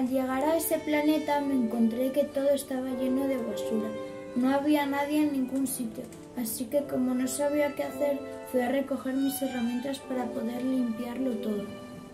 Al llegar a ese planeta me encontré que todo estaba lleno de basura. No había nadie en ningún sitio, así que como no sabía qué hacer, fui a recoger mis herramientas para poder limpiarlo todo.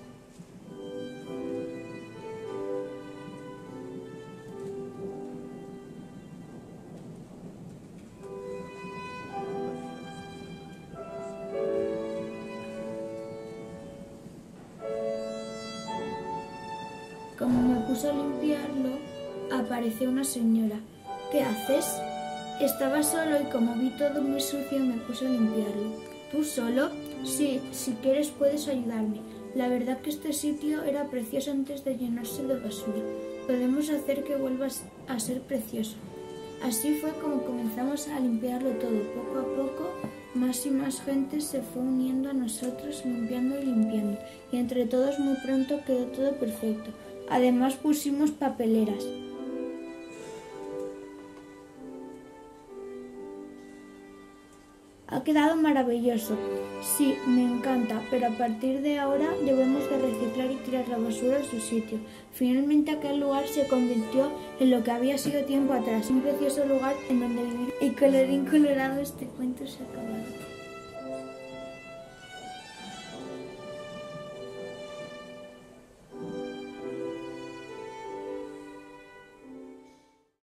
Como me puse a limpiarlo, apareció una señora. ¿Qué haces? Estaba solo y como vi todo muy sucio me puse a limpiarlo. ¿Tú solo? Sí, si quieres puedes ayudarme. La verdad que este sitio era precioso antes de llenarse de basura. Podemos hacer que vuelva a ser precioso. Así fue como comenzamos a limpiarlo todo. Poco a poco, más y más gente se fue uniendo a nosotros, limpiando y limpiando. Y entre todos muy pronto quedó todo perfecto. Además pusimos papeleras. Ha quedado maravilloso. Sí, me encanta, pero a partir de ahora debemos de reciclar y tirar la basura a su sitio. Finalmente aquel lugar se convirtió en lo que había sido tiempo atrás, un precioso lugar en donde vivir. Y colorín colorado, este cuento se ha acabado.